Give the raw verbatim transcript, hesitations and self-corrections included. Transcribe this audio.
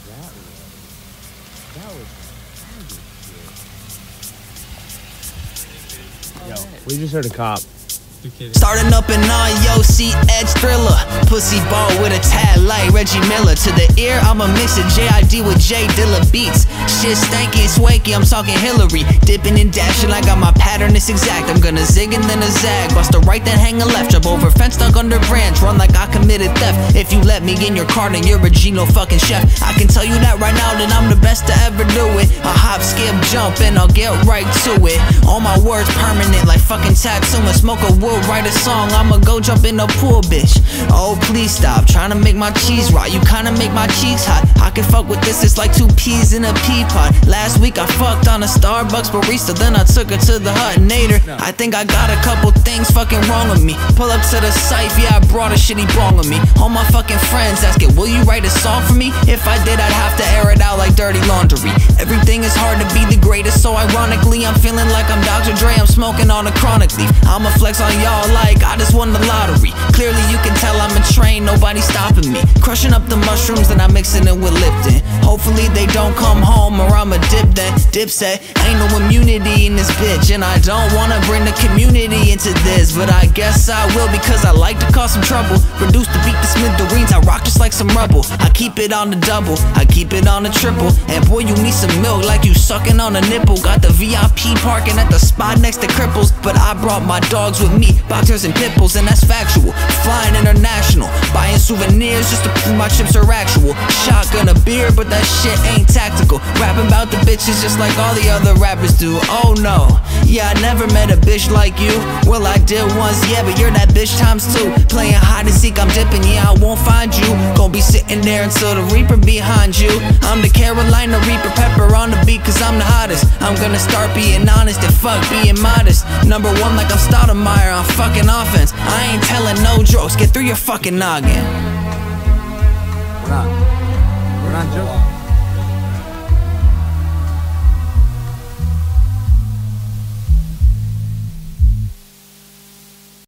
That was, that was savage shit. Yo, we just heard a cop. Starting up an on yo see edge thriller, pussy ball with a tad like Reggie Miller. To the ear I'ma mix a J I D with J Dilla beats. Shit stanky and swanky, I'm talking Hillary. Dipping and dashing like got my pattern is exact. I'm gonna zig and then a zag, bust a right then hang a left. Jump over fence stuck under branch, run like I committed theft. If you let me in your car then you're a Gino fucking chef. I can tell you that right now that I'm the best to ever do it. I hop, skip, jump and I'll get right to it. All my words permanent like fucking tattoo. And smoke a wood, write a song, I'ma go jump in the pool, bitch. Oh please stop trying to make my cheese rot. You kinda make my cheeks hot. I can fuck with this, it's like two peas in a pea pot. Last week I fucked on a Starbucks barista, then I took her to the Huttonator. I think I got a couple things fucking wrong with me. Pull up to the site, yeah I brought a shitty bong with me. All my fucking friends asking, will you write a song for me? If I did I'd have to air it out like dirty laundry. Everything is hard to be the greatest, so ironically I'm feeling like I'm Doctor Dre, I'm smoking on a chronic leaf. I'ma flex on y'all like I just won the lottery. Clearly you can tell I'm a train, nobody stopping me. Crushing up the mushrooms and I'm mixing it with Lipton. Hopefully they don't come home or I'ma dip then. Dipset, ain't no immunity in this bitch. And I don't wanna bring the community into this, but I guess I will because I like to cause some trouble. Reduce the beat to smithereens, I rock just like some rubble. I keep it on the double, I keep it on the triple. And boy you need some milk like you sucking on a nipple. Got the V I P parking at the spot next to Cripples, but I brought my dogs with me, boxers and pitbulls, and that's factual. Flying international, buying souvenirs just to prove my chips are actual. Shotgun a beer, but that shit ain't tactical. Rapping about the bitches just like all the other rappers do. Oh no, yeah I never met a bitch like you. Well I did once, yeah, but you're that bitch times two. Playing hide and seek, I'm dipping, yeah I won't find you. Gonna be sitting there until the Reaper behind you. I'm the Carolina Reaper, pepper on the beat cause I'm the hottest. I'm gonna start being honest and fuck being modest. Number one like I'm Stoudemire on fucking offense. I ain't telling no jokes, get through your fucking noggin. We're not, we're not joking.